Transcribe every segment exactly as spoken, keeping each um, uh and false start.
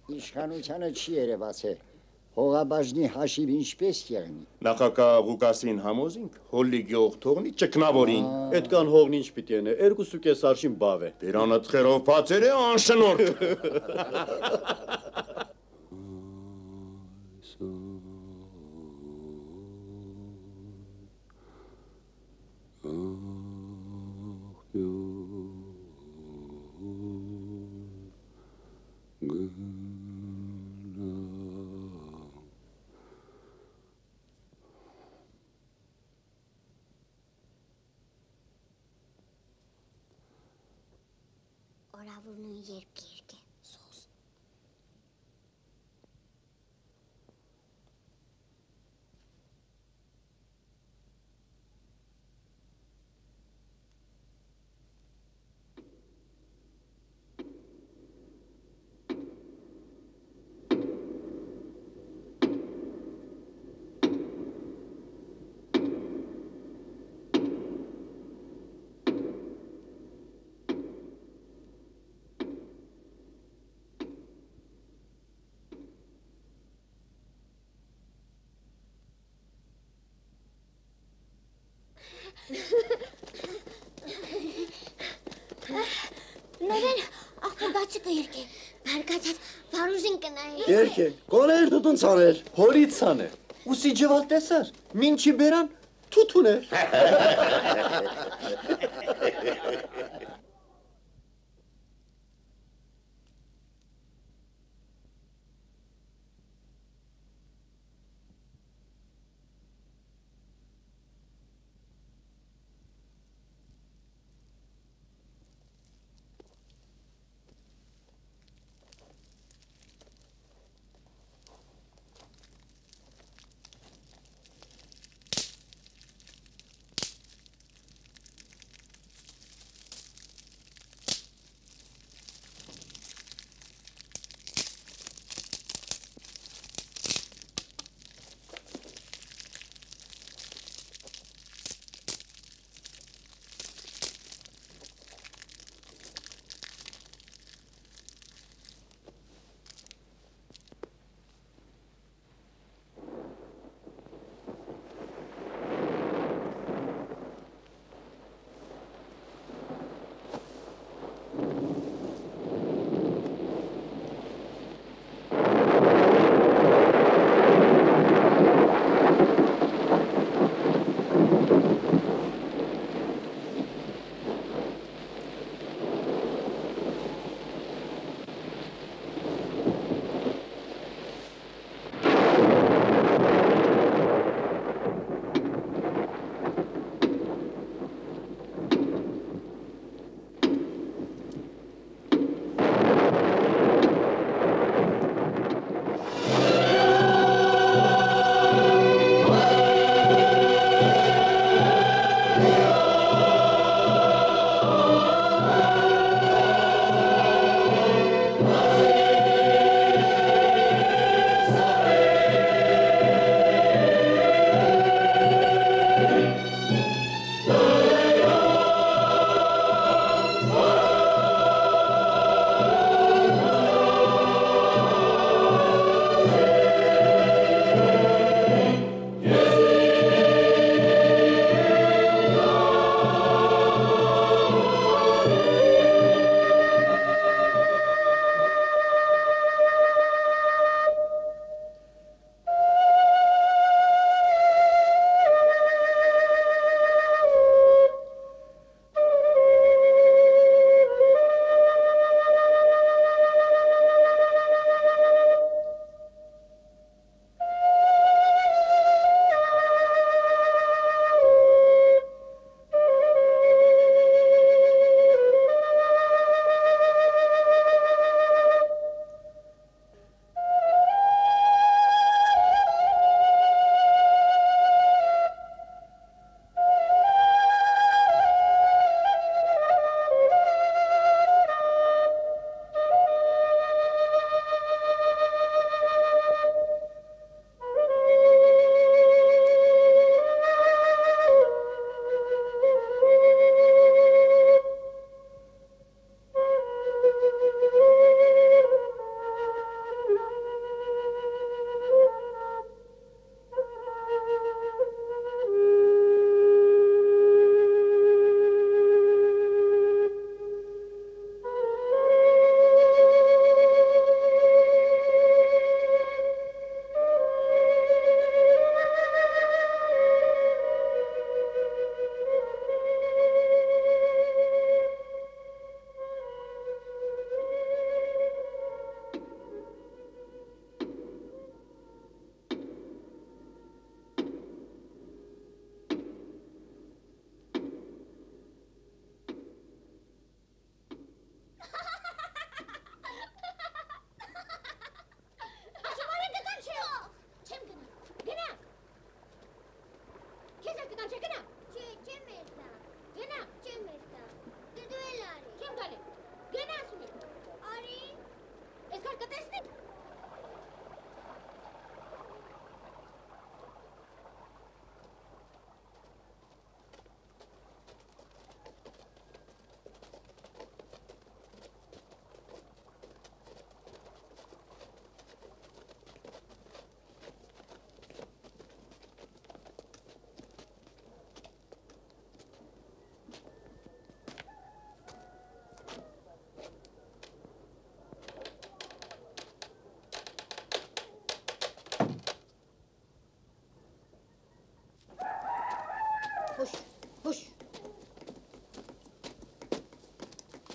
Իշխանությանը չի երևաց է, հողաբաժնի հաշիվ ինչպես եղնի։ Նախագահ Ղուկասին համոզինք, հոլի գյուղ թողնի ճկնավորին։ Այդ կան հողն ինչ պիտի ene, երկուսու կես արշին բավ է։ Բերանը տխերով բացեր է անշնորհ։ Օրավուրն երբ կերկ է, սոս։ Նորեն, աղբոր բացիկը երկ է, բարգացած վարուժին կնայի։ Երկ է, կոներ դուտուն ծաներ։ Հորից ծաներ, ուսի ջվալ տեսար, մինչի բերան, թութուն էր։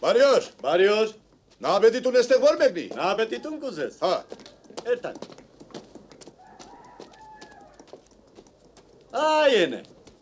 Բարյոր, Բարյոր, նաբեդի տուն էստեղ որ մեկնի։ նաբետիտուն կուզես։ Հա, Երթան։ Այն է։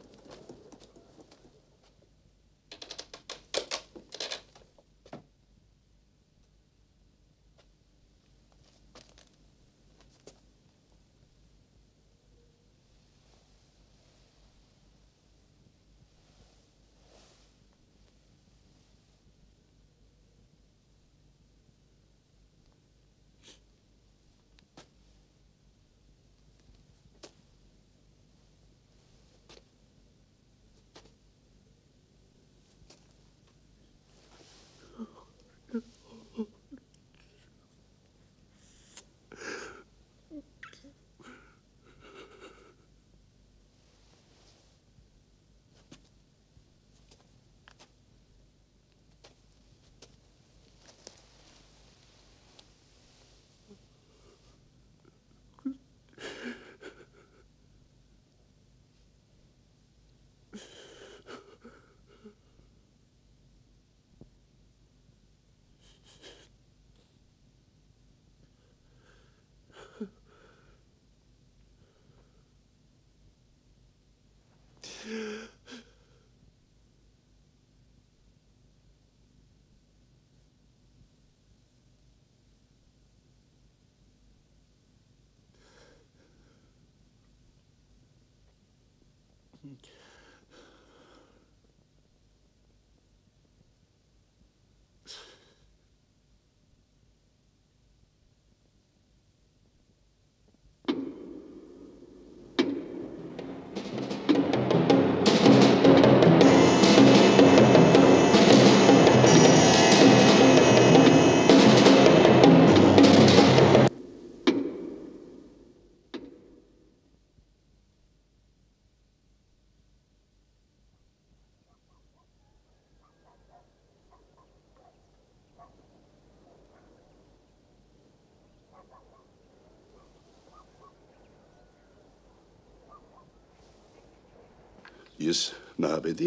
Ես նաբեդի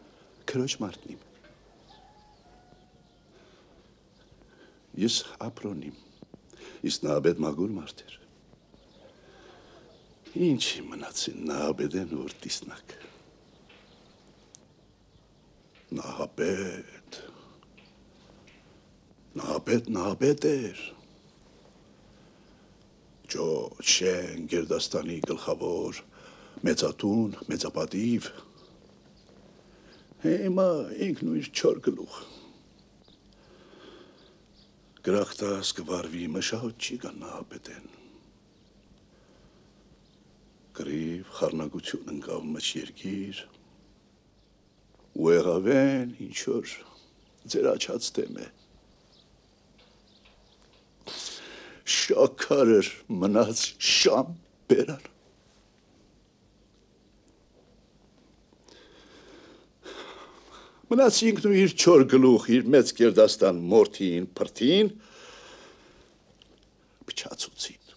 քրոջ մարդն եմ։ Ես ապրոնիմ, իսկ նաբեդ մագուր մարդ էր։ Ինչի մնացին նաբեդեն որ տիսնակ։ Նաբեդ, նաբեդ, նաբեդ էր։ Ջո, շեն, Գերդաստանի գլխավոր, մեծատուն, մեծապատիվ, հիմա ինքն ու իր չոր գլուխ։ Գրախտաս կվարվի մշահոտ չի կան նահապետեն։ Գրիվ խարնագություն ընկավ մչ երգիր, ու եղավեն ինչ-որ ձեր աչած թեմ է։ Շաքարր մնաց շամ բերան։ Մնաց ինքն ու իր չոր գլուխ, իր մեծ Գերդաստան մորթին, փրթին, փչացուցին։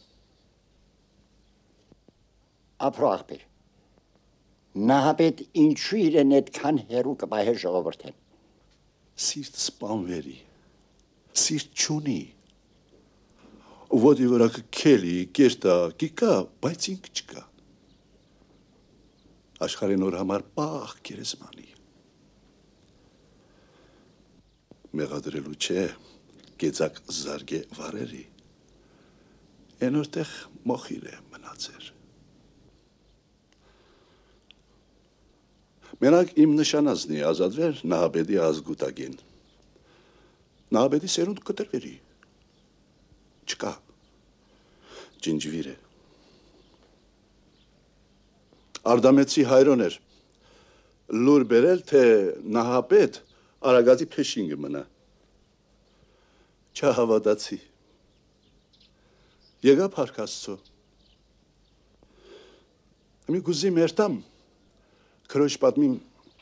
Ապրո աղբեր, նահապետ ինչու իրեն այդքան հերու կպահե ժողովրդեն։ Սիրտ սպանվերի, սիրտ չունի, ոտի վրա կքելի, կերտա, կիկա, բայց ինք չկա։ Աշխարհի նոր համար պաղ գերեզմանի։ Մեղադրելու չէ, գեցակ զարգե վարերի, են որտեղ մոխիր է մնացեր։ Մենակ իմ նշանազնի ազատվեր նահապետի ազգուտագին։ Նահապետի սերունդ կտրվերի, չկա, ջինջվիր է։ Արդամեցի հայրոն էր, լուր բերել, թե նահապետ Արագածի փեշինգը մնա։ Չհավատացի։ Եկա Փարք Աստծո։ Մի գուզի մերտամ, քրոջ պատմիմ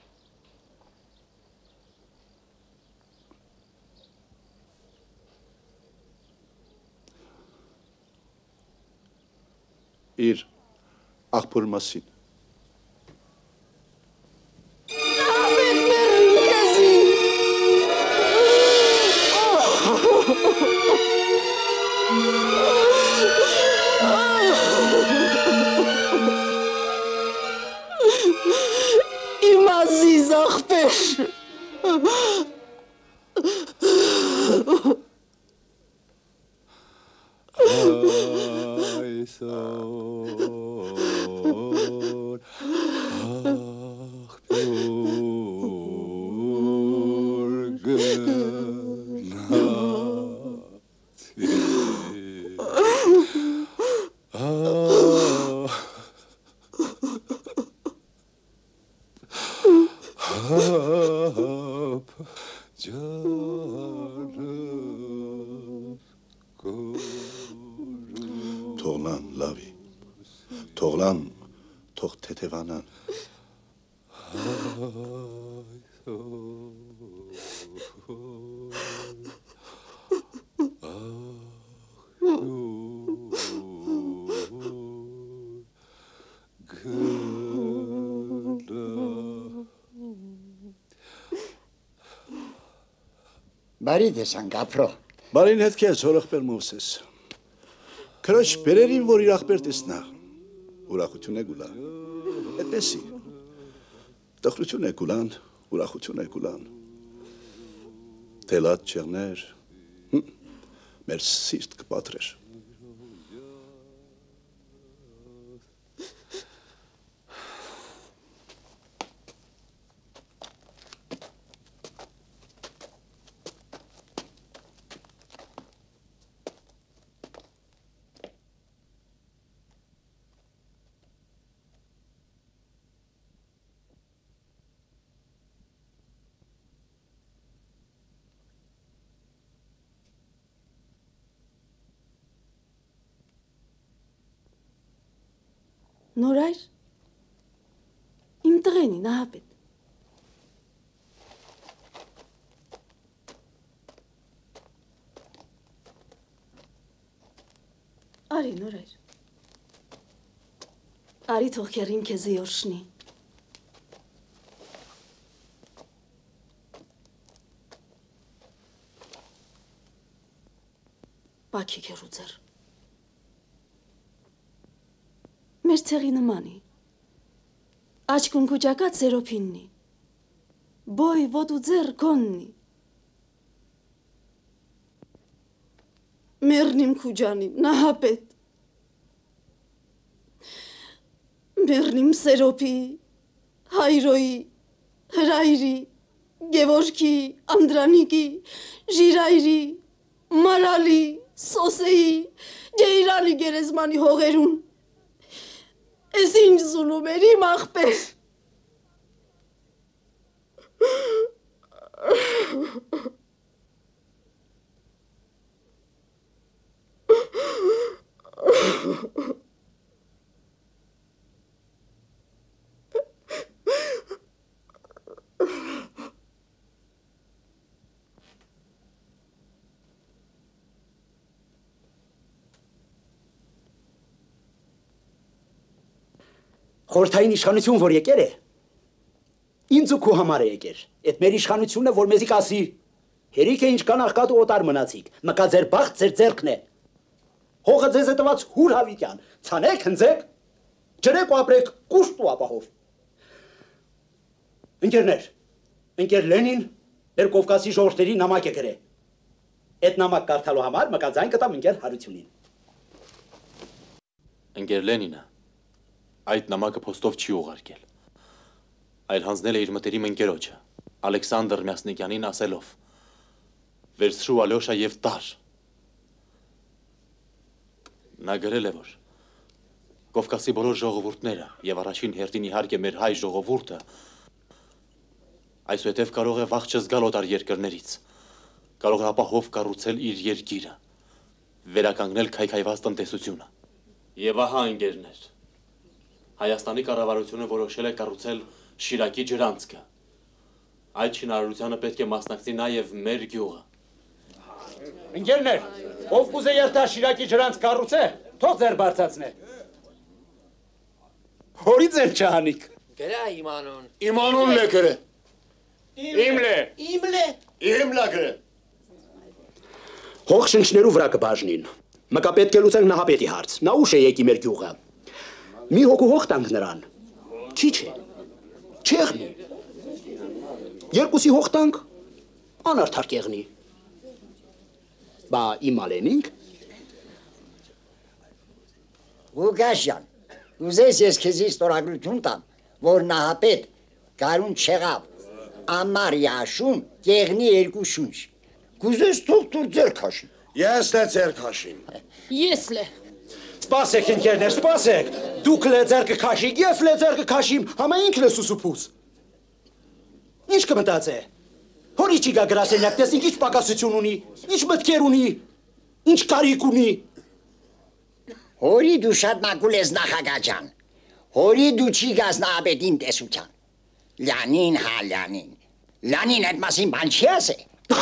իր աղբոր մասին։ Իմ ազիզ աղբեր։ Թողնան, լավի, թողնան, թող թեթևանան։ Բարի տեսանք, ապրո։ Բարին հետ քեզ, հոր աղբեր Մովսես։ Քրոջ բերերին, որ իր աղբեր տեսնա, ուրախություն է գուլա։ Այդպեսի, տխրություն է գուլան, ուրախություն է գուլան։ Թելատ չեղներ, մեր սիրտ կպատրեր։ Նորայր, իմ տղենի, նահապետ։ Արի, նորայր։ Արի թող քերին քեզի օրշնի։ Բաքի քերուձեր։ Մեր ցեղի նմանի, աչքուն կուճակած սերոպիննի, բոյ ոտու ձեր կոննի, մերնիմ կուջանիմ, նահապետ, մերնիմ սերոպի, հայրոյի, հրայրի, գևորքի, անդրանիկի, ժիրայրի, մարալի, սոսեի, ջեյրանի գերեզմանի հողերուն, Ես ինչ զունում էր իմ աղբեր։ Խորհրդային իշխանություն, որ եկեր է, ինձ ու քու համար է եկեր, այդ մեր իշխանությունը, որ մեզի կասի, հերիք է ինչ կան աղկատ ու օտար մնացիք, մկա ձեր բախտ, ձեր ձերքն է, հողը ձեզ է տված հուր հավիտյան, ցանեք, հնձեք, ջրեք ու ապրեք կուշտ ու ապահով։ Ընկերներ, ընկեր Լենին մեր Կովկասի ժողովրդների նամակ է գրել, այդ նամակ կարդալու համար մկա ձայն կտամ ընկեր Հարությունին։ Ընկեր Լենինը այդ նամակը փոստով չի ուղարկել, այլ հանձնել է իր մտերիմ ընկերոջը, Ալեքսանդր Մյասնիկյանին ասելով. վերցրու Ալյոշա եւ տար։ Նա գրել է, որ Կովկասի բոլոր ժողովուրդները եւ առաջին հերթին իհարկե մեր հայ ժողովուրդը այսուհետև կարող է վաղ չզգալ օտար երկրներից, կարող է ապահով կառուցել իր երկիրը, վերականգնել քայքայված տնտեսությունը։ Եվ ահա ընկերներ, Հայաստանի կառավարությունը որոշել է կառուցել Շիրակի ջրանցքը։ Այդ շինարարությանը պետք է մասնակցի նաև մեր գյուղը։ Ընկերներ, ով կուզե երթա Շիրակի ջրանց կառուցե, թող ձեր բարձացնե։ Հորի ձեր չհանիք։ Գրա իմանուն։ Իմանուն լե գրե։ Իմ լե։ Իմ լե։ Իմ լա գրե։ Հող շնչներու վրա կբաժնին։ Մկա պետք է լուծենք նահապետի հարց։ Նա ուշ է եկի մեր գյուղը։ Մի հոգու հող տանք նրան։ Չի չէ։ Չեղնի։ Երկուսի հող տանք, անարդար կեղնի։ Բա իմալենինք։ Ղուկաշյան, ուզես ես քեզի ստորագրություն տամ, որ նահապետ գարուն չեղավ, ամար յաշուն, կեղնի երկու շունչ։ Կուզես թող թուր ձեր քաշին։ Ես դե ձեր քաշին։ Ես լե։ Սպասեք ընկերներ, սպասեք։ Դուք լե ձերքը քաշիք, ես լե ձերքը քաշիմ, համա ինքն է սուսուփուս։ Ինչ կմտածե։ Հորիչի գա գրասենյակ, տեսնենք ինչ պակասություն ունի, ինչ մտքեր ունի, ինչ կարիք ունի։ Հորի դու շատ մակուլ ես նախագաճան, հորի դու չի գաս նահապետին տեսության, լյանին հա լյանին, լյանին այդ մասին բան չի ասե։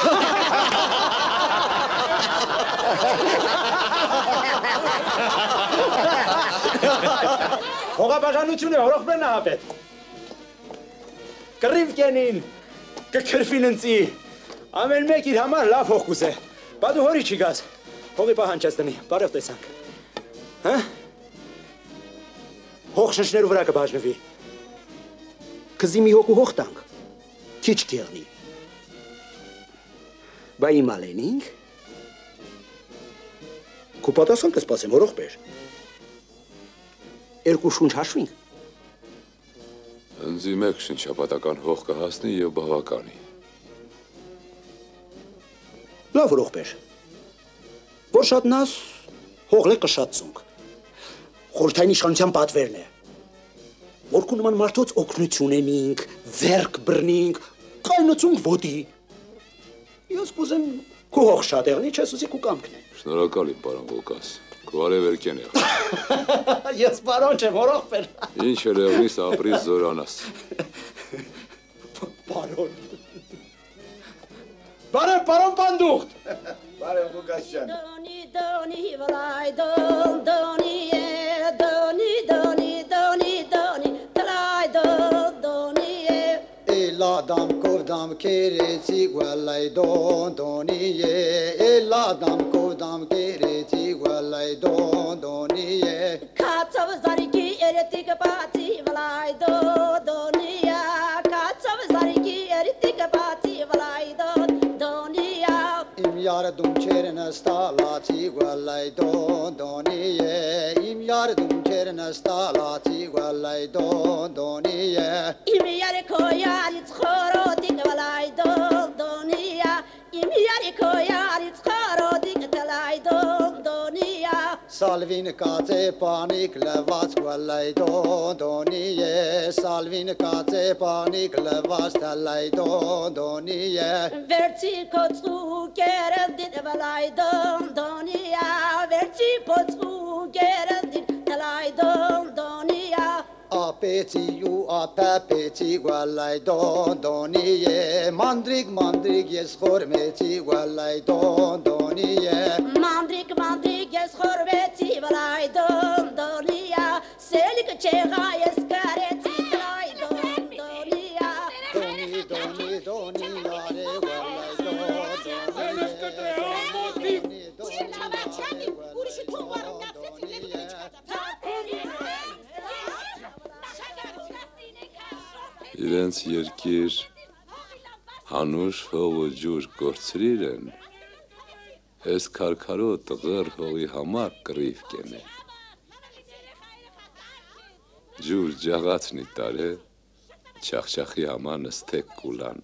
Հողաբաժանություն է, հորոխբեր նահապետ։ Կռիվ կենին, կքրվին ընծի, ամեն մեկ իր համար լավ հող կուզե, բա դու հորի չի գաս, հողի պահանջած տնի, բարև տեսանք, հա? Հող շնչներու վրա կբաժնվի, կզի մի հոգու հող տանք, քիչ կեղնի, բա իմ ալենինք, քու պատասխան կսպասեմ, հորոխբեր, երկու շունչ հաշվինք, Ընձի մեկ շնչապատական հող կհասնի և բավականի։ Լավ հորոխբեր, որ շատ նաս հողլե կշատցունք, խորհրդային իշխանության պատվերն է, որ քու նման մարդոց օգնություն ենինք, ձերք բռնինք, կայնացունք ոտի, ես կուզեմ քու հող շատ եղնի, չես ուզի քու կամքն է։ Շնորհակալ եմ, պարոն Ղուկաս, քու արևերկեն եղավ։ Ես պարոն չեմ, հորոխբեր։ Ինչ էր եղնիս ապրիս զորանաս։ Պարոն։ Բարև, պարոն Պանդուխտ։ Բարև Ղուկասյան։ Դոնի, դոնի, վլայ, դոն, դոնի, է, դոնի, դոնի, դոնի, դոնի, տլայ, դոն, դոնի, է։ Eladam kovdam kereci guallai don doniye Eladam kovdam kereci guallai don doniye Kaçav zariki eritik pati vlay do doniya Kaçav zariki eritik pati vlay do doniya Im yardum çerne stalati guallai don doniye Im yardum çerne stalati guallai don doniye İmi yari koyari txoro dik vlay do doniya İmi yari koyari txoro dik vlay do doniya Salvin kate panik levas guallai don doniye Salvin kate panik levas talai don doniye Verci koçu gerendin vlay do doniya Verci koçu gerendin vlay do doniya Apeti yu apapeti guallai don doniye Mandrig mandrig yes hormeti guallai don doniye Mandrik mandrik yes horveti vlay do doniya Selik çeğa yes kareti vlay do doniya Doni doni doni yare guallai don Իրենց երկիր հանուշ հող ու ջուր կորցրիր են, ես քարքարո տղեր հողի համար կռիվ կենե։ Ջուր ջաղացնի տարե, չախչախի համար նստեք կուլան։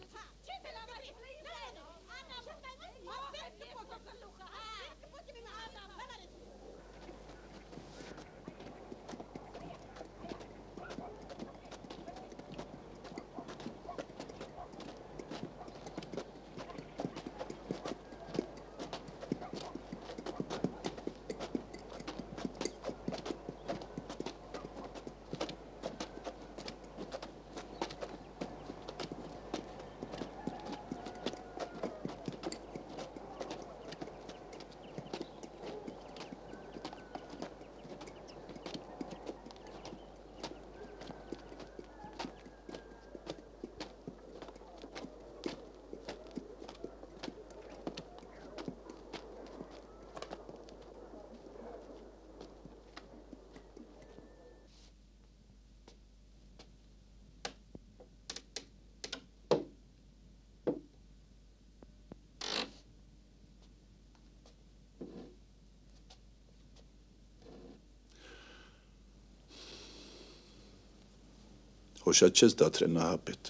հոշատ չես դատրե նահապետ։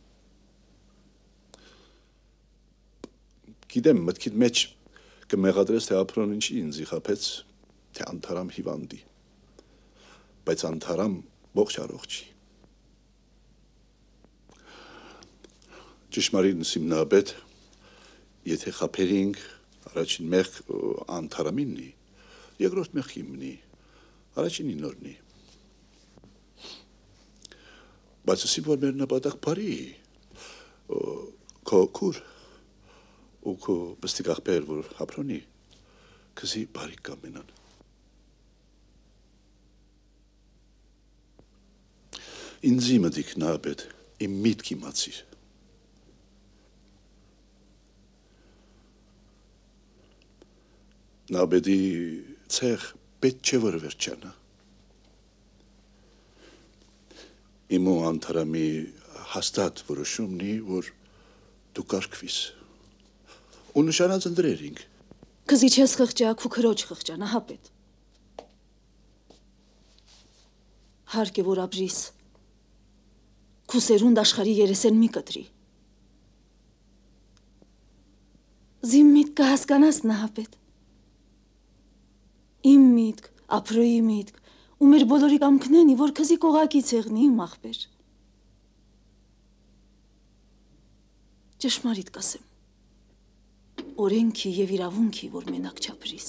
Գիտեմ մտքիդ մեջ կմեղադրես, թե ապրոն ինչի ինձի խապեց, թե անթարամ հիվանդի, բայց անթարամ ողջ առողջի։ Ճշմարիտ նսիմ նահապետ, եթե խապերինք առաջին մեղք անթարամիննի, երկրորդ մեղք իմնի, առաջինի նորնի։ Բայց ասի, որ մեր նպատակ բարի, քո քուր ու քո բստիկ աղբեր, որ ապրոնի, կզի բարի կամենան։ Ինձի մտիկ նահապետ, իմ միտք իմացիր։ Նահապետի ցեղ պետք չէ որ վերջանա։ Իմ ու անթարամի հաստատ որոշումն է, որ դու կարգվիս։ Ու նշանած ընդրերինք։ Կզի չես խղճա, քու քրոջ խղճա, նահապետ։ Հարկ է որ ապրիս։ Քու սերունդ աշխարհի երեսեն մի կտրի։ Զիմ միտք կհասկանաս, նահապետ։ Իմ միտք, ապրոյի միտք, ու մեր բոլորի կամքնենի, որ քզի կողակից եղնի իմ աղբեր։ Ճշմարիտ կասեմ, օրենքի և իրավունքի, որ մենակ չապրիս։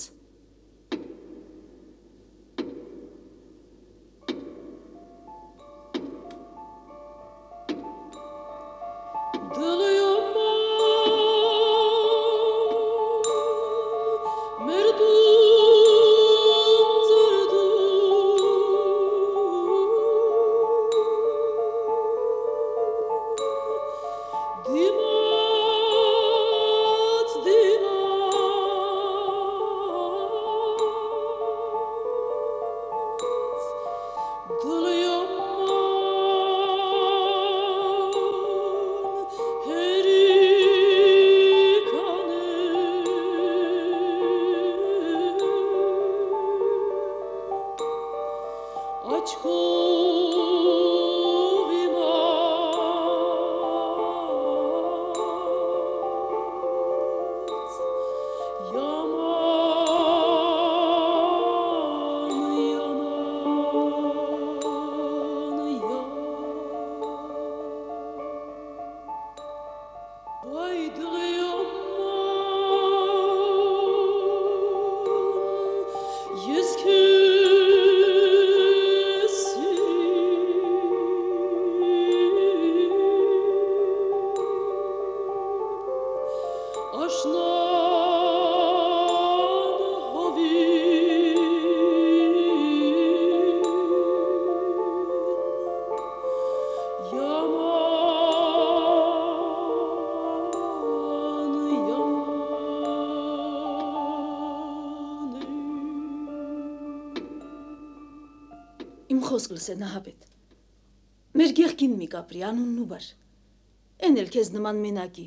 Խոսք լսե նահապետ, մեր գեղքին մի կապրի, անունն ու բար, են էլ կեզ նման մենակի,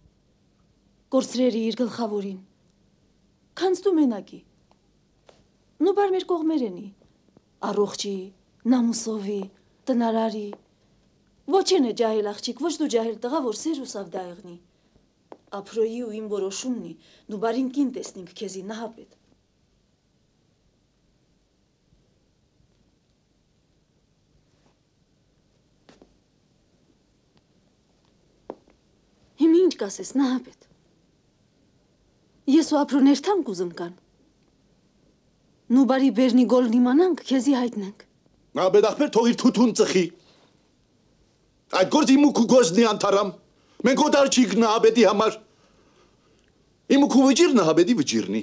կորցրերի իր գլխավորին, քանց դու մենակի, նու բար մեր կողմերենի, առողջի, նամուսովի, տնարարի, ոչ են է ջահել աղջիկ, ոչ դու ջահել տղա, որ սեր ու սավ դայղնի, ապրոյի ու իմ որոշումնի, նու բարին կին տեսնինք կեզի նահապետ, Ինչ կասես, նահապետ, ես ու ապրոն երթան կուզում կան, նու բարի բերնի գոլն իմանանք, կեզի հայտնենք։ Նահապետ աղբեր թող իր թութուն ծխի, այդ գործ իմ ու քու գործնի անթարամ, մենք օտար չիք նահապետի համար, իմ ու քու վջիր նահապետի վջիրնի։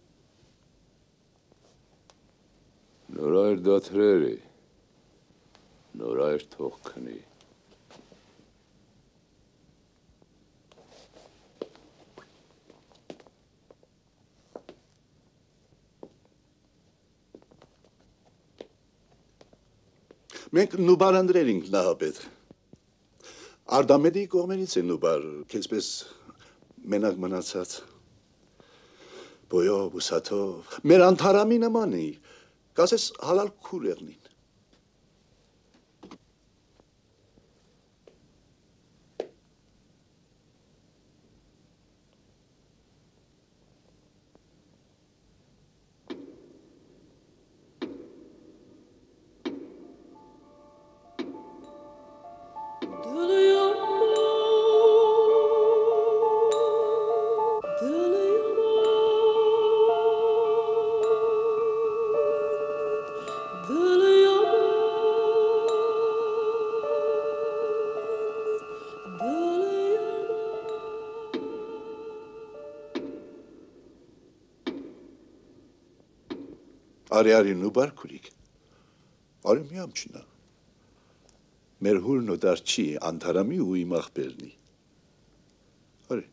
Նորայր դաթրերի, նորայր թող քնի։ Մենք նուբար անդրեր ինք նահապետ, արդամետի կողմերից է նուբար, կեզպես մենակ մնացած, բոյով, ուսատով, մեր անթարամի նմանի, կասես հալալ քուր եղնին։ Արի արի նուբար քուրիկ։ Արի մի ամչինա։ Մեր հուրն ու դարչի անթարամի ու իմ աղբերնի։ Արի։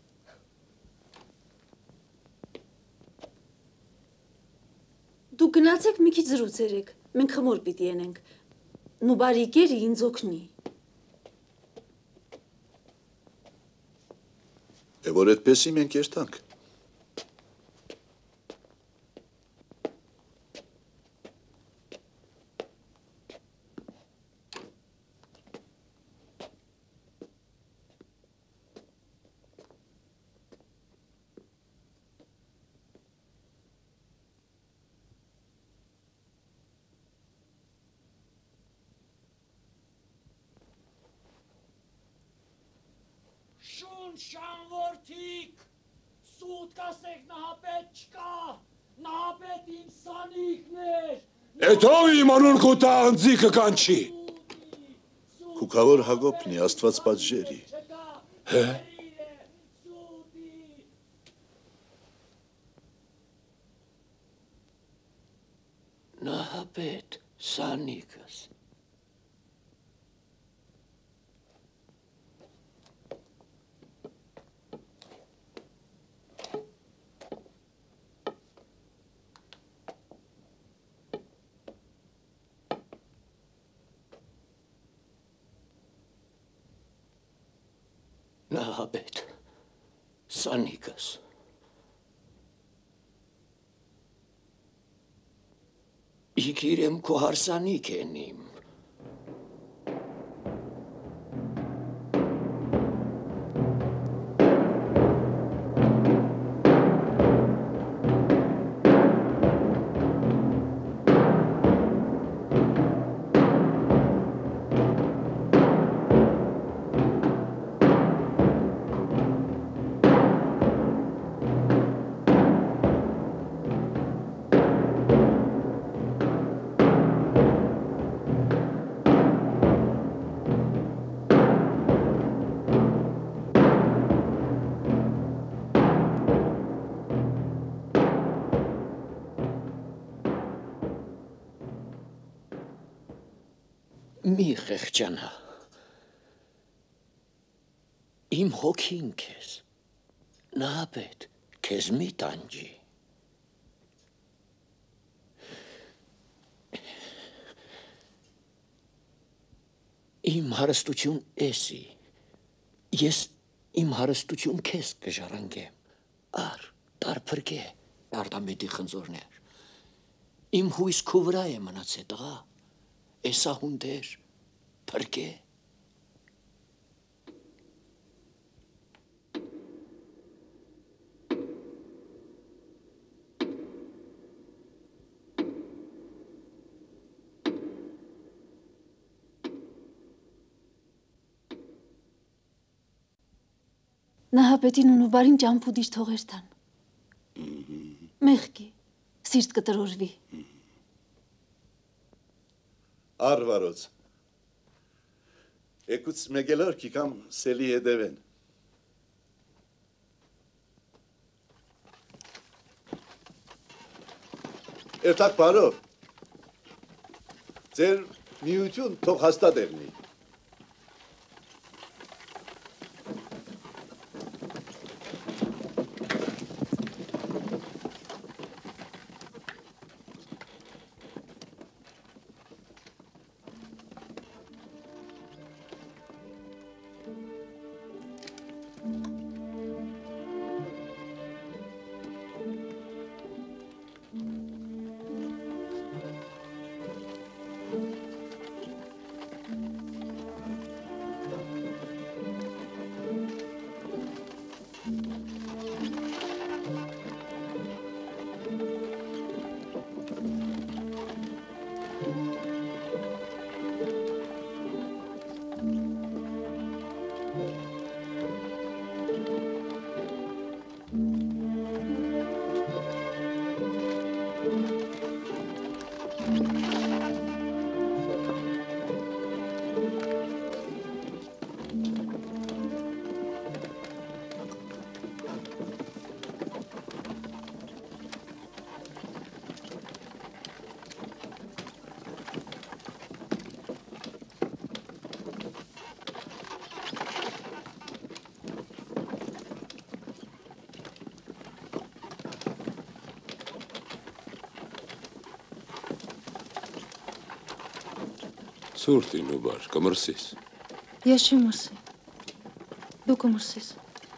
Դու գնացեք մի քիչ զրուցերեք, մենք խմոր պիտի ենենք։ Նուբարի գերի ինձ օգնի։ Է որ այդպեսի մենք երթանք։ Շանվորդիկ, սուտ կասեք նահապետ չկա, նահապետ իմ սանիքներ։ Էդ ով իմանուն քո տանձիկը կանչի։ Քուքավոր Հակոբն է Աստված պատժերի։ Հե։ Նահապետ սանիքս։ Նահապետ, սանիքս։ Իքիրեմ քո հարսանիք են իմ։ Մի խեղճանա, իմ հոգին քեզ, նահապետ, քեզ մի տանջի։ Իմ հարստություն էսի, ես իմ հարստություն քեզ կժարանգեմ, ար, տարփրկե, արտամետի խնձորներ, իմ հույս քո վրա է մնացե տղա, էսա հունդեր, փրկե։ Նահապետին ու նուբարին ճամփուդիր թողեր տան։ Մեղքի, սիրտ կտրորվի։ Արվարոց։ Եկուց մեգելոր կիկամ սելի հետևեն։ Երթակ բարով։ Ձեր միություն թող հաստատ եղնի։ Surti, nu baš, kamrsis. Я ще мърси. Дука мърсис.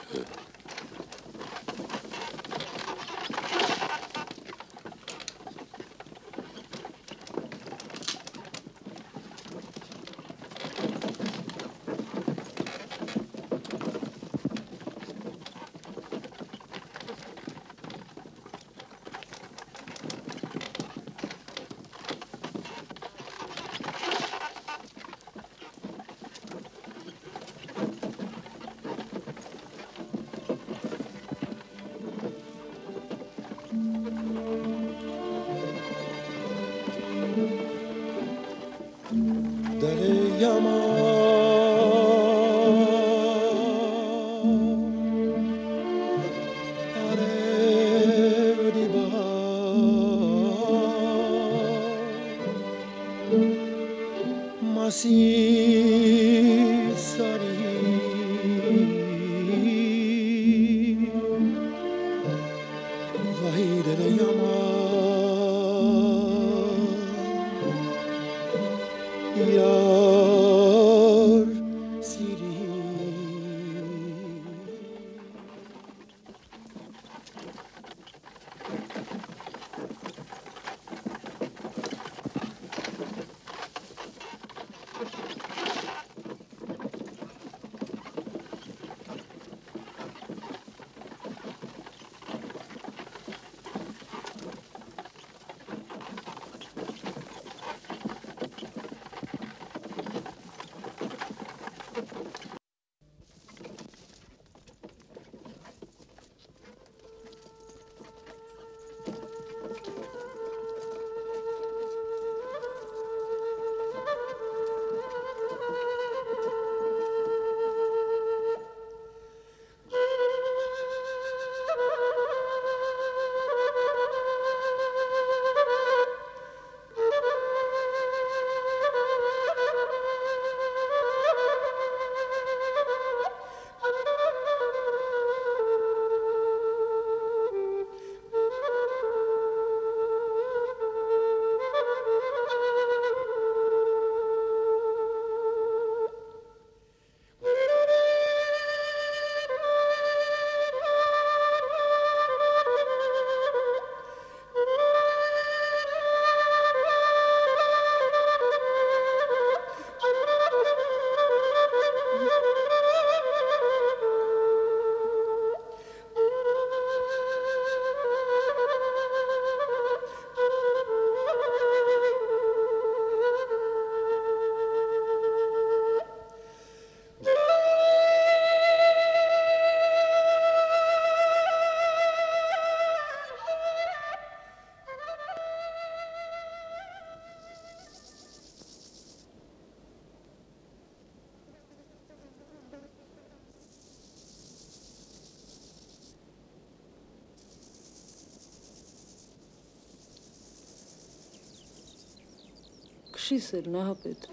Քշիս էլ նահապետ,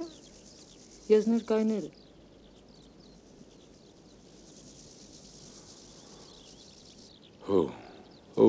ես ներկայները։ Հո, հո,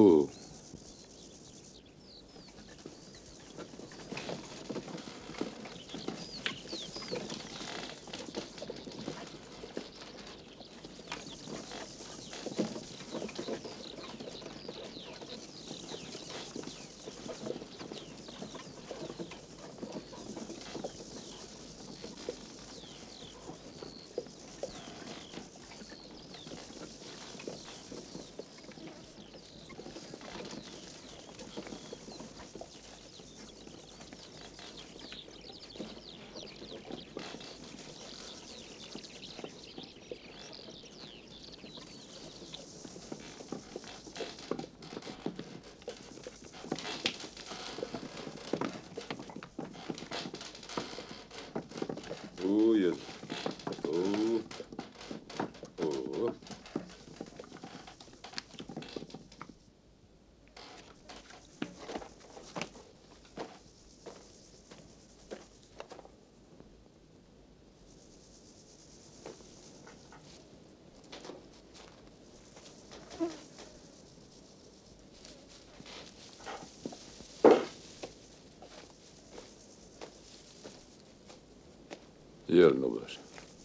Oh, yes. Oh. Oh. Ел, Նուբար։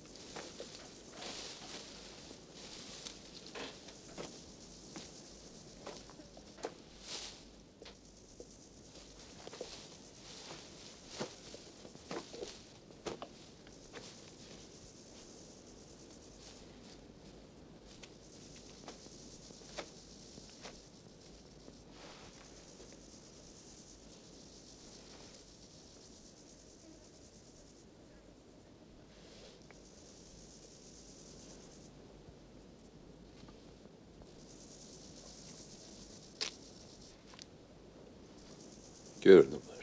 Gör, Nublar.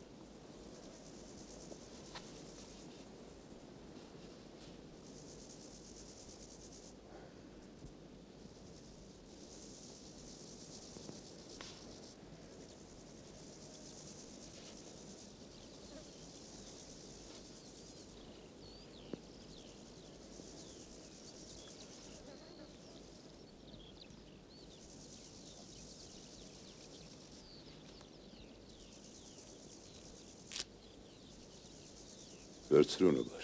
Վերցրու Նուբար։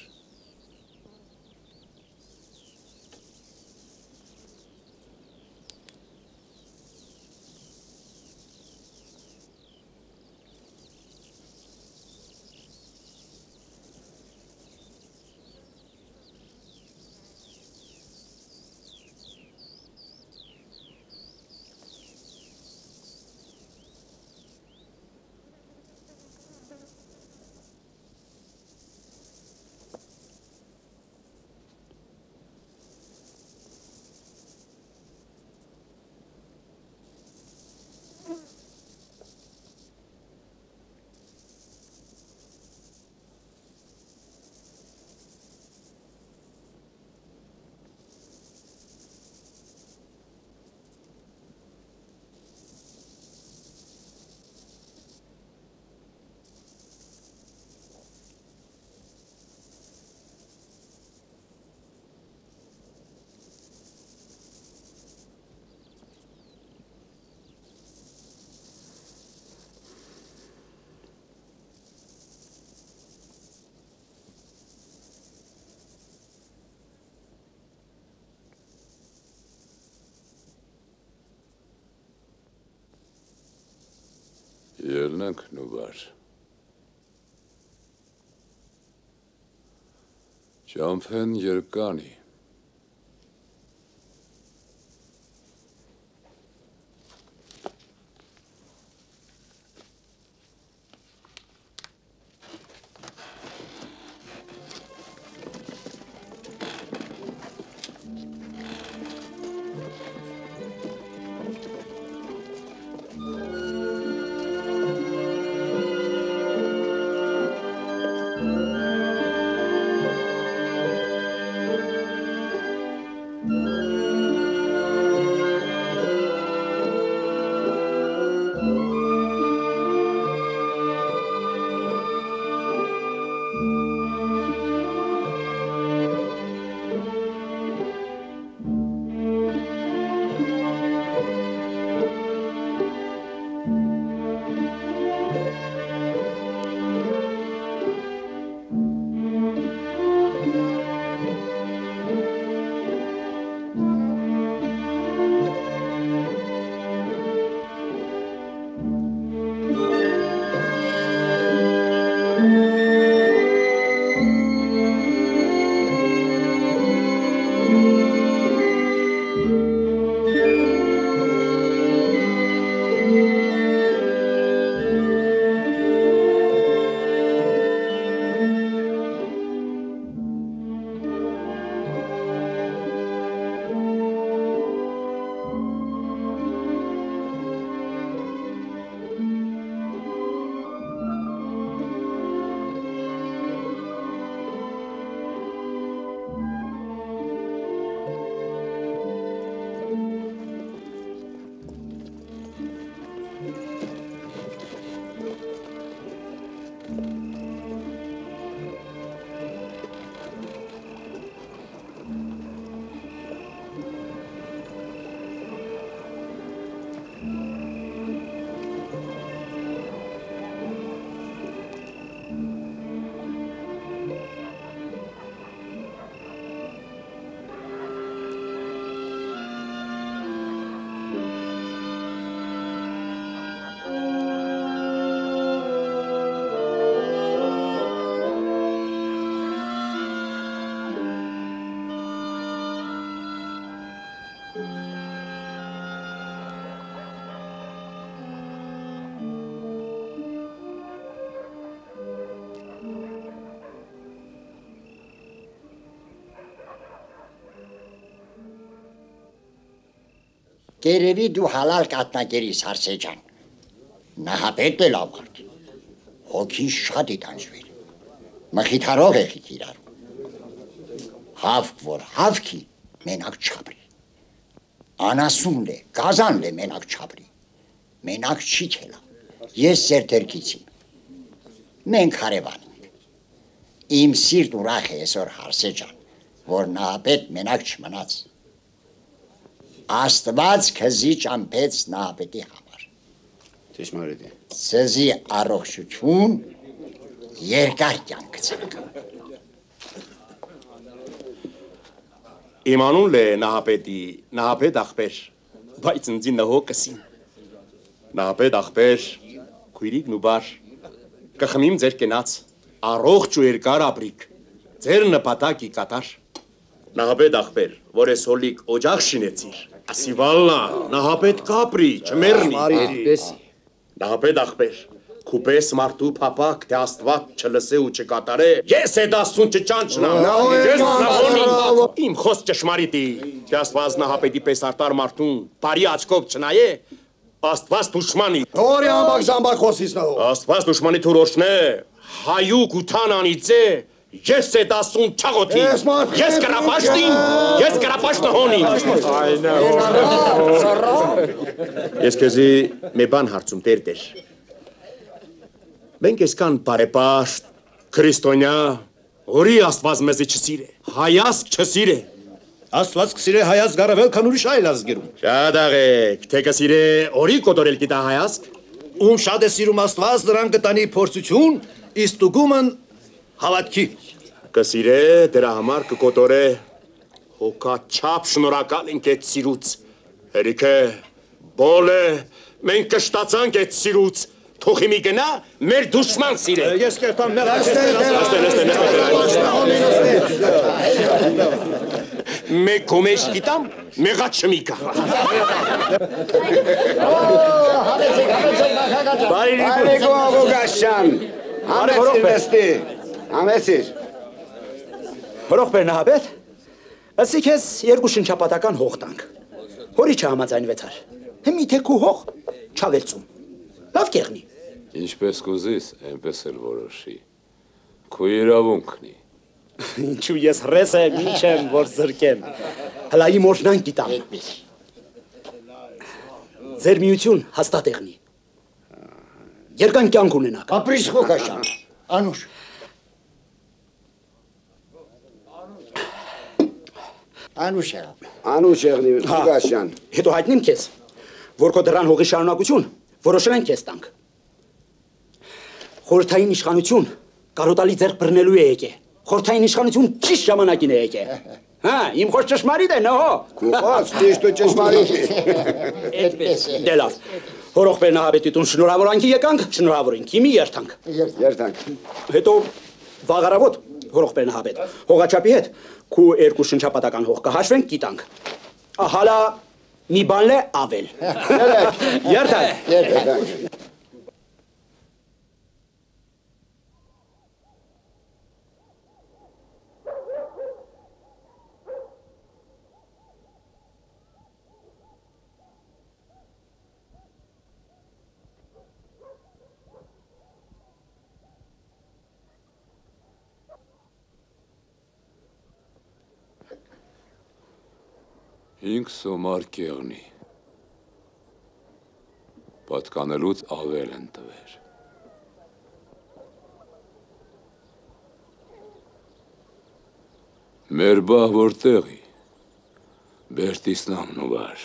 Ելնենք Նուբար։ Ճամփեն երկանի։ Տերևի դու հալալ կատնագերիս Հարսե ջան։ Նահապետ է լավ մարդ։ Հոգին շատ է տանջվել։ Մխիթարող եղիք իրար։ Հավք որ հավքի մենակ չապրի։ Անասուն լե, գազան լե մենակ չապրի։ Մենակ չի քելա։ Ես սերտերքից եմ։ Մենք հարևան ենք։ Իմ սիրտ ուրախ է այսօր Հարսե ջան, որ նահապետ մենակ չմնաց։ Աստված քզի ճամփեց նահապետի համար։ Ճշմարիտ է։ Ցեզի առողջություն, երկար կյանք ցանկ։ Իմանուն լե նահապետի, նահապետ ախպեր, բայց ինձի նհո կսին։ Նահապետ ախպեր, քույրիկն ու բար, կխմիմ ձեր կենաց, առողջ ու երկար ապրիք, ձեր նպատակի կատար։ Նահապետ ախպեր, որ ես հոլիկ օջախ շինեցիր, ասի վալլա, նահապետ կապրի, չմերնի։ Այդպեսի։ Նահապետ ախպեր, քուպես մարդու փապակ, թե աստված չլսե ու չկատարե, ես է դասուն չճանչնա, ես նահոնի, իմ խոս ճշմարիտի, թե աստված նահապետի պես արտար մարդուն, բարի աչքով չնայե, աստված դուշմանի։ Որի ամբակ զամբակ խոսից նահո։ Աստված դուշմանի թուրոշն է, հայուկ ու թանանից է, ես է դասուն չաղոթի, ես կրապաշտին, ես կրապաշտը հոնի։ Ես կեզի մի բան հարցում տեր տեր։ Մենք եսկան բարեպաշտ, քրիստոնյա, որի աստված մեզի չսիրե, հայասկ չսիրե։ Աստված կսիրե հայասկ առավել, քան ուրիշ այլ ազգերում։ Շատ աղեք, թե կսիրե օրի կոտորել գիտա հայասկ։ Ում շատ է սիրում Աստված, նրան կտանի փորձություն, իսկ տուգումն հավատքի։ Կսիրե, դրա համար կկոտորե, հոգա չապ շնորհակալ ենք այդ սիրուց։ Հերիք է, բոլ է, մենք կշտացանք այդ սիրուց, թողի մի գնա, մեր դուշման սիրե։ Ես կերտամ մեր Մեկ կոմեշ գիտամ, մեղա չմիկա։ Բարիգու աղոգաշան, համեցիր վեստի, համեցիր։ Հորող բերնահապետ, ասի քեզ երկու շնչապատական հող տանք։ Հորի չհամաձայնվեցար, հմի թե քու հող չավելցում, լավ կեղնի։ Ինչպես կուզիս, այնպես էլ որոշի, քու իրավունքնի։ Ինչու ես ռես եմ, ինչ եմ, որ զրկեմ, հլա իմ օրնան գիտամ։ Ձեր միություն հաստատ եղնի, երկան կյանք ունենակ։ Ապրիս խոքաշան, անուշ։ Անուշ եղավ։ Անուշ եղնի, խոքաշան։ Հետո հայտնիմ քեզ, որ քո դրան հողի շարունակություն, որոշել են քեզ տանք։ Խորհրդային իշխանություն կարոտալի ձեռք բռնելու է եկե։ Խորհրդային իշխանություն ճիշտ ժամանակին է եկե։ Հա, իմ խոս ճշմարիտ է, նահո։ Քու խոս ճիշտ ու ճշմարիտ է։ Այդպես է։ Դե լավ։ Հորող բերնահապետի տուն շնորհավորանքի եկանք, շնորհավորենք, հիմի երթանք։ Երթանք։ Հետո վաղարավոտ, հորող բերնահապետ, հողաչապի հետ քու երկու շնչապատական հող կհաշվենք, գիտանք։ Հալա մի բան լե ավել։ Երթանք։ Երթանք։ Ինք սոմար կեղնի, պատկանելուց ավել են տվեր։ Մեր բահ որտեղի, բերտիսնամն ու բար։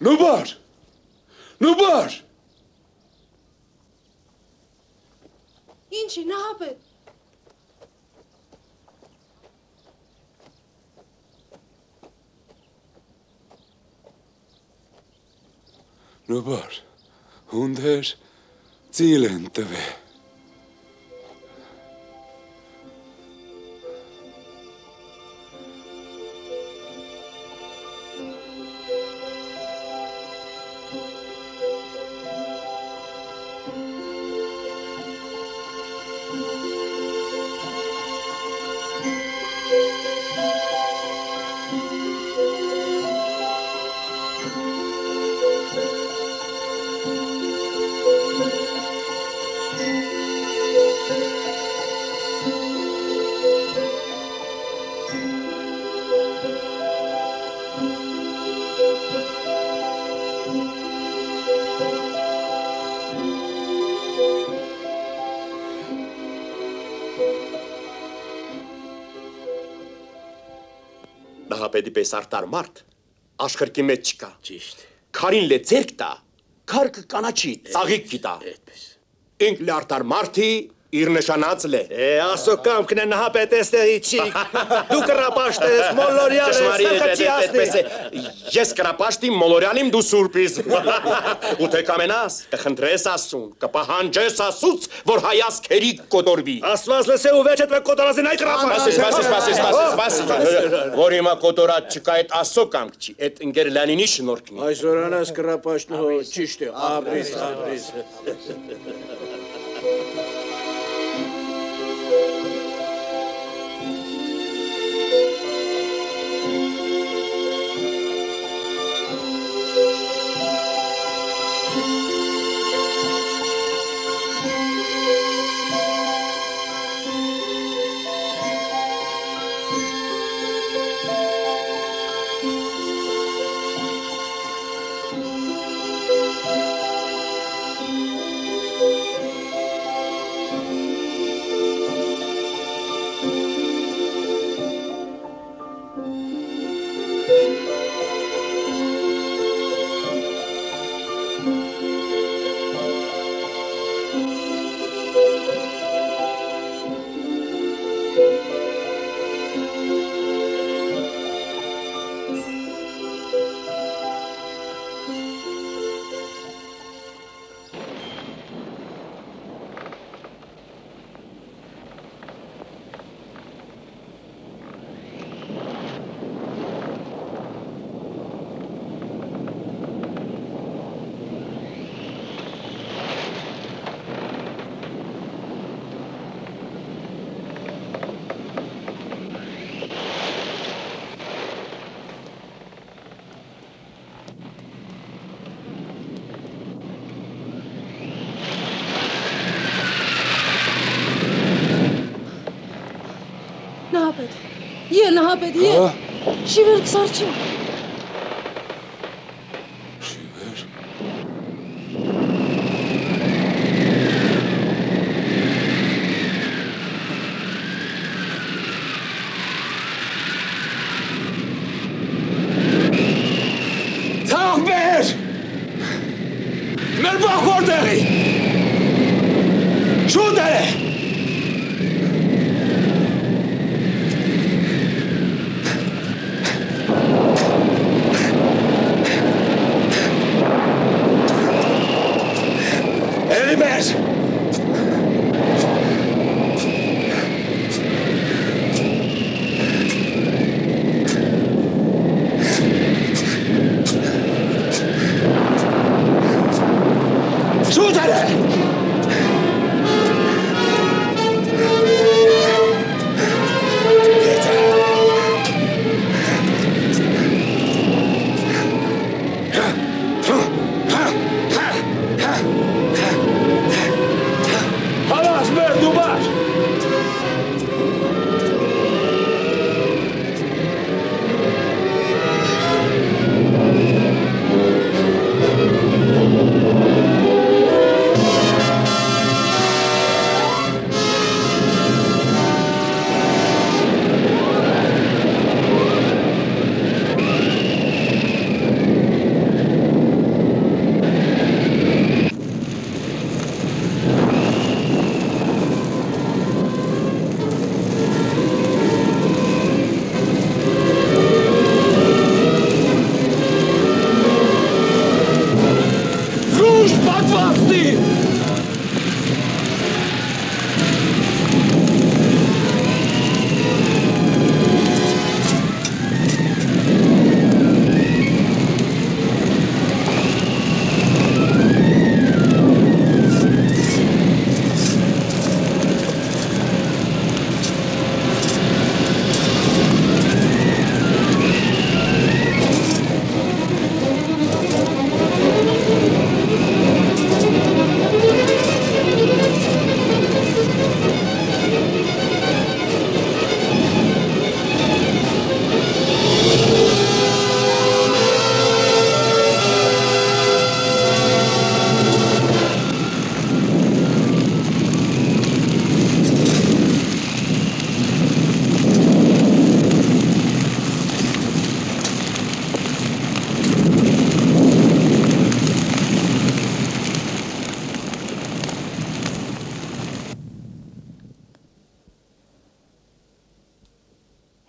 Նուբար։ Նուբար։ Ինչի, Նահապետ։ Նուբար, հունդեր ծիլ են տվե։ Նահապետի պես արտար մարդ աշխարհի մեջ չկա։ Ճիշտ։ Քարին լե ձերք տա, քարքը կանաչի, ծաղիկ գիտա։ Այդպես։ Ինք լե արտար մարդի իր նշանած լե։ Է, ասո կամքն է Նահապետ էստեղի չի։ Դու կրապաշտ ես, մոլորյալ ես, խղճի ասնի։ Ես կրապաշտի մոլորյալիմ դու սուրպիս։ Ու թե կամենաս, կխնդրես ասուն, կպահանջես ասուց, որ հայաս քերի կոտորվի։ Աստված լսե ու վեճ հետ կոտորազին այ կրապաշտ։ Սպասի, սպասի, սպասի, սպասի։ Որ հիմա կոտորած չկա այդ ասո կամք չի, այդ ընկեր Լենինի շնորհքն է։ Այսօր անաս կրապաշտն հո ճիշտ է, ապրիս, ապրիս։ Նահապետ, է, Նահապետ, է, շիվեր կսարչի։ Շիվեր։ Թող մեր, մեր բախ որտեղի, շուտ է։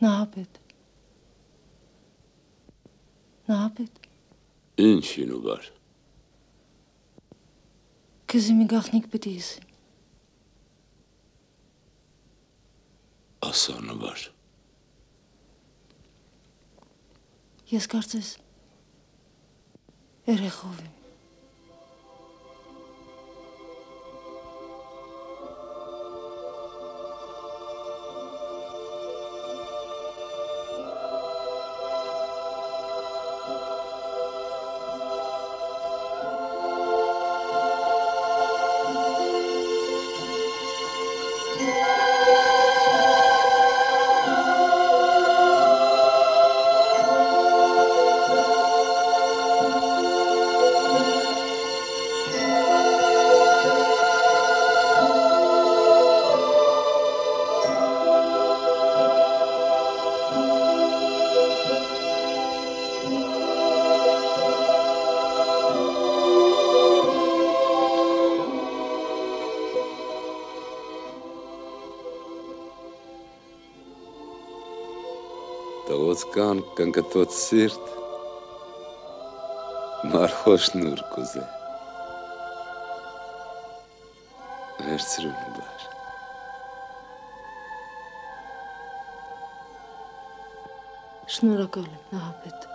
Նահապետ։ Նահապետ։ Ինչին ու բար։ Քեզի մի գաղտնիք պիտի իսի։ Ասա նվար։ Ես կարծես երեխով եմ։ Տղոցկան կնկտոց սիրտ, մարխոշ նուր կուզե, վերցրուն ու բար։ Շնորհակալ եմ, Նահապետ։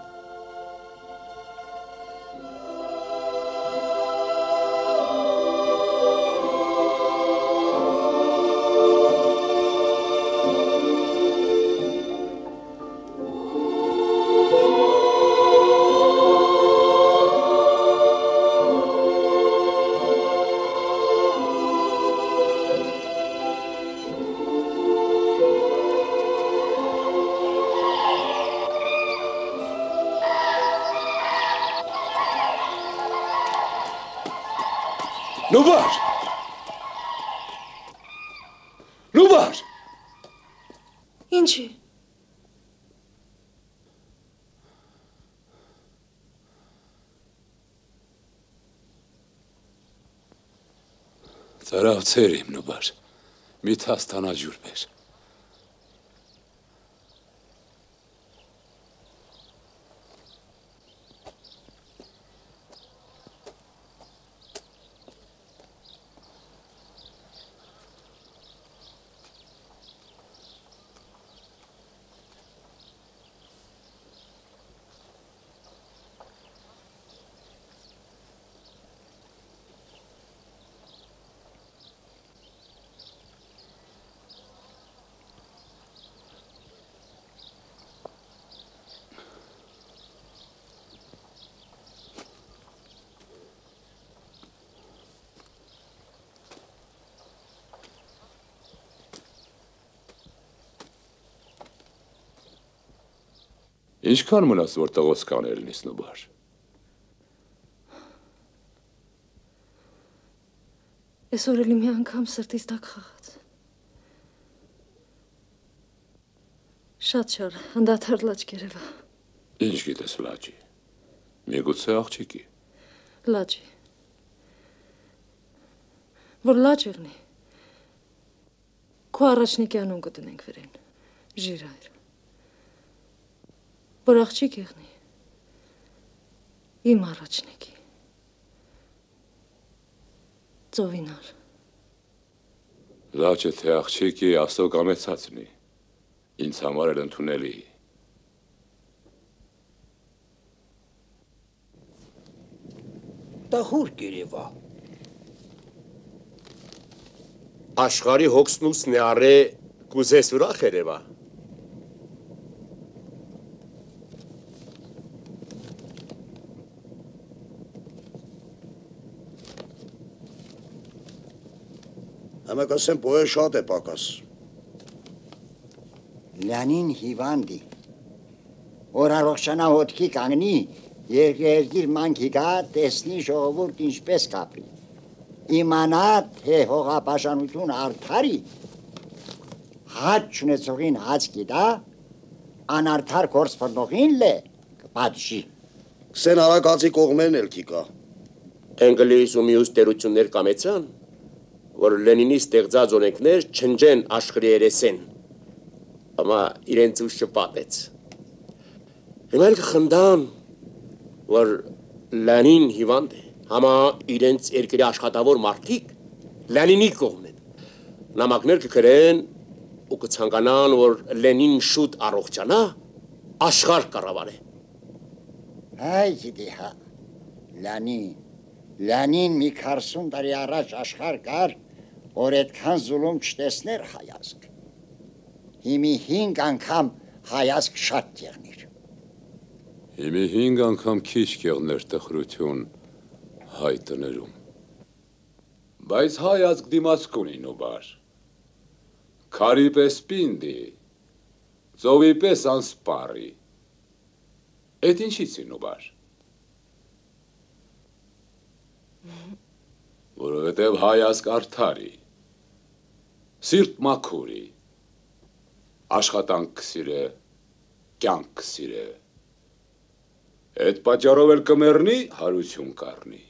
Նուբար! Նուբար! Ինչի։ Ծարավ ծեր իմ նուբար, մի թաստանաջուր բեր։ Ինչքան մնաց, որ տղոց կանել նիս նուբար։ Այսօր էլի մի անգամ սրտից տակ խաղաց։ Շատ շար, անդադար լաչ կերևա։ Ինչ գիտես լաչի, միգուցե աղջիկի։ Լաչի։ Որ լաչ եղնի, քո առաջնիկի անուն կտնենք վերեն, ժիրայր։ Որ աղջիկ եղնի, իմ առաջնիկի, ծովինար։ Լաչ է թե աղջիկի աստո կամեցածնի, ինձ համար էլ ընդունելի։ Տխուր կերևա։ Աշխարի հոգսնուս նեարե կուզես ուրախ երևա։ Համեք ասեմ, պոյը շատ է պակաս։ Լյանին հիվանդի, որ առողջանա հոտքի կանգնի, երկիր մանքի գա, տեսնի ժողովուրդ ինչպես կապրի։ Իմանա, թե հողապաշանություն արդարի, հաճ չունեցողին հաճ գիտա, անարդար կորս պրնողին լե, կպատշի։ Սեն հարակացի կողմերն էլ կի կա։ Էնգլիս ու միուս տերություններ կամեցան, որ Լենինի ստեղծած օրենքներ չնջեն աշխրի երեսեն։ Ama իրենց ուշ չպատեց։ Հիմա էլ կխնդան, որ Լենին հիվանդ է, համա իրենց երկրի աշխատավոր մարդիկ Լենինի կողմն են։ Նամակներ կգրեն ու կցանկանան, որ Լենին շուտ առողջանա, աշխարհ կառավարի։ Այ գիտի հա, Լենին, Լենին մի քառասուն տարի առաջ աշխարհ կար, որ այդքան զուլում չտեսներ հայազգ։ Հիմի հինգ անգամ հայազգ շատ եղնիր։ Հիմի հինգ անգամ քիչ կեղներ տխրություն հայ տներում։ Բայց հայազգ դիմաց կունի նոբար։ Քարի պես պինդի, ծովի պես անսպարի։ Էդ ինչից է նոբար։ Որովհետև հայազգ արդարի, սիրտ մաքուրի, աշխատանք կսիրե, կյանք կսիրե։ Այդ պատճառով էլ կմեռնի, հարություն կառնի։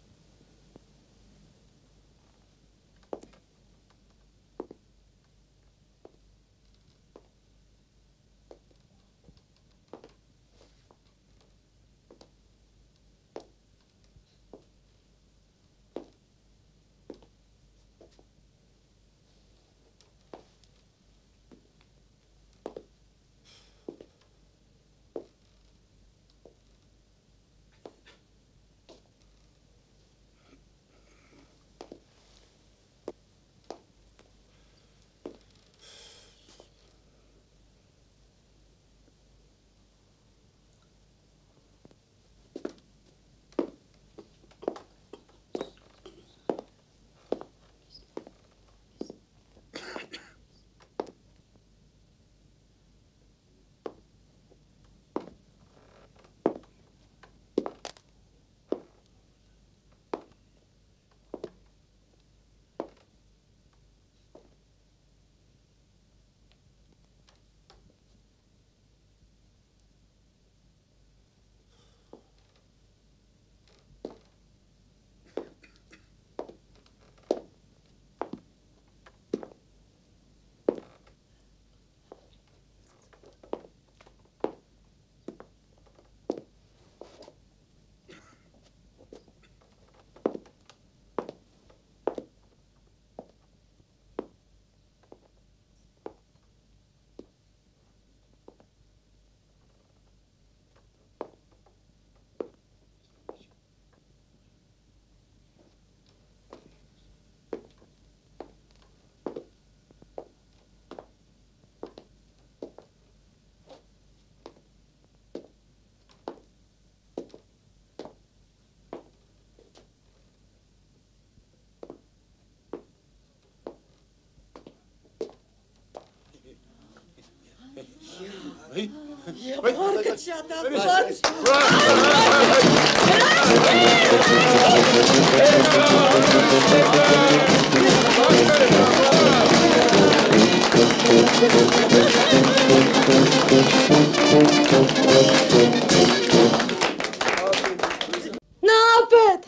Նապետ,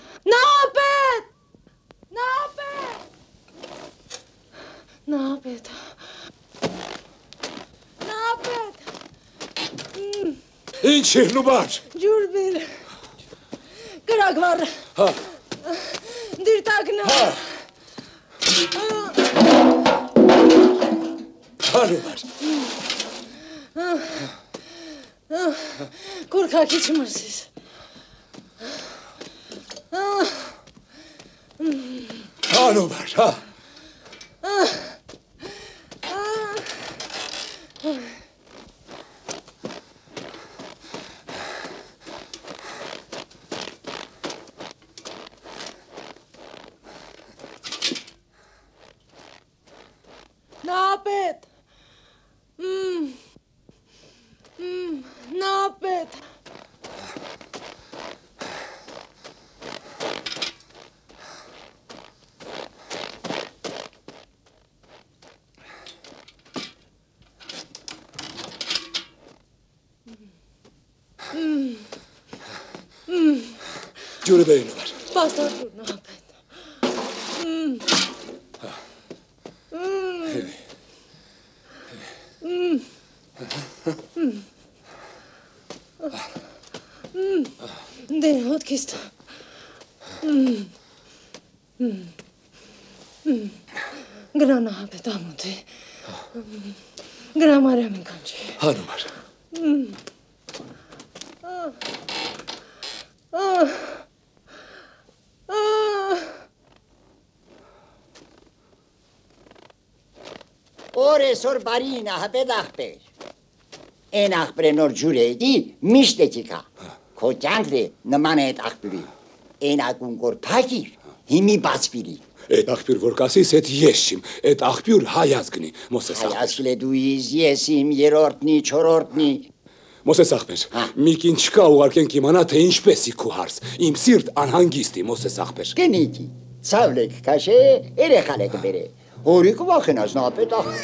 նապետ, նապետ, նապետ, նապետ, Ինչ է նուբար։ ջուր բեր, կրակ վար, Հա, դիրտակնա, հա նուբար։ կուրքակի չմրսիս, Հա նուբար, հա։ նապետ, նապետ, Ջուրը բերի նուբար։ պաստար ջուր նապետ, Հա։ Դեր հոտքիս տա։ Գնա նահապետ ամոթ է։ Գնա մարյամին կանչի։ Հանումար։ Օր էսօր բարի նահապետ աղբեր։ Են աղբրը նոր ջուր էդի միշտ է կիկա։ Քո կյանքն է նման է այդ աղբյուրի։ Են ակուն կոր փակիր, հիմի բացվիրի։ Այդ աղբյուր որ կասիս, այդ ես չիմ, այդ աղբյուր հայաց գնի, Մոսես աղբեր։ Հայաց գլե դու իզ ես իմ երորդնի, չորորդնի։ Մոսես աղբեր, մի կին չկա ուղարկենք իմանա, թե ինչպես ի քու հարս, իմ սիրտ անհանգիստի, Մոսես աղբեր։ Կնիքի, ցավլեք կաշե, երեխալեք բերե, հորիկ վախենաց նապետ աղբեր։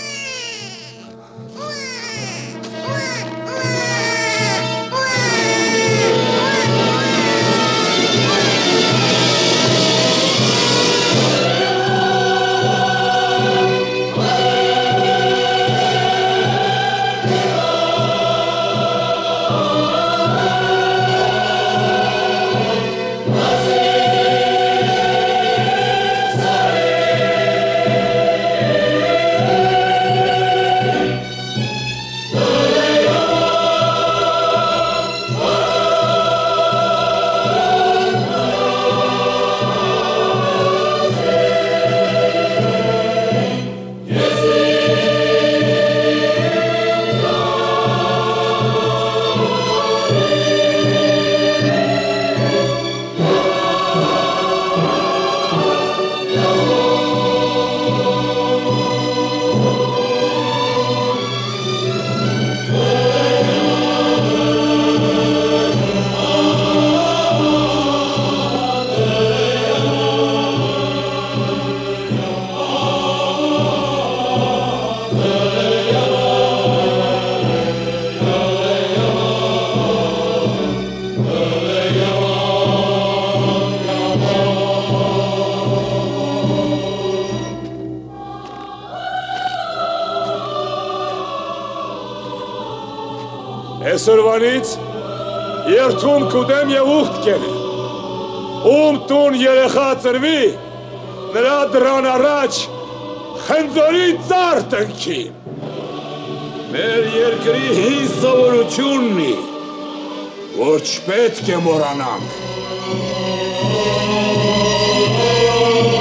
Այսօրվանից երթում կուտեմ և ուղտ կենե, ում տուն երեխա ծրվի, նրա դրան առաջ խնձորի ծառ տնքի։ Մեր երկրի հին սովորությունն է, որ չպետք է մոռանանք։